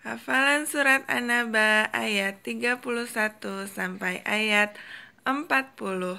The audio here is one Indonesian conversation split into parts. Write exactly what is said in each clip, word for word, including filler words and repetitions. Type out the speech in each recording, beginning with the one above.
Hafalan surat An-Naba ayat tiga puluh satu sampai ayat empat puluh.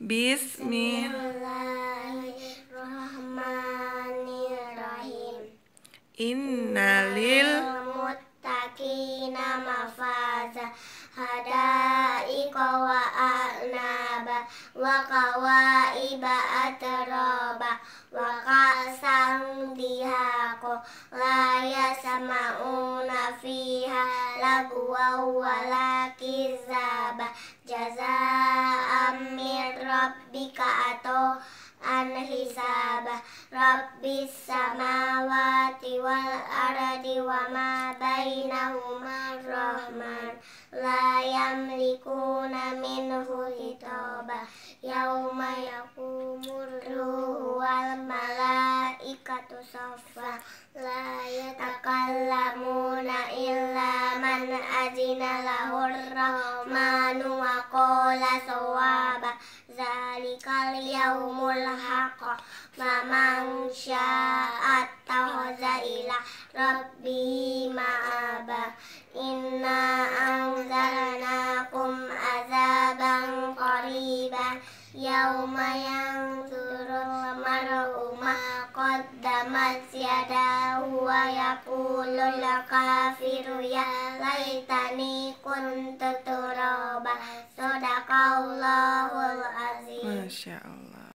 Bismillahirrahmanirrahim. Innalil muttaqina mafaza hada'iqa wa a'naba wa qawaiba atraba wa ka'san dihaqa la yasma'una fiha lagwa wa la kizaba jazaa'an min rabbika atau an hisaba rabbis samawati wal ardi wa ma bainahuma rahman la yamlikuna minhu hitaba yauma yakumur ruhu wal malaikatu saffa la yatakallamuna illa man azina lahur rahmanu wa qala sawaba zalikal yaumul haqq faman syaa'a attakhadha ila rabbihi ma'aba inna anzalnakum azaban qariban yauma yanzurul mar'u ma qaddamat yadahu wa yaqulul kafiru ya laitani kuntu turaba sadaqallahul azim. Masya Allah.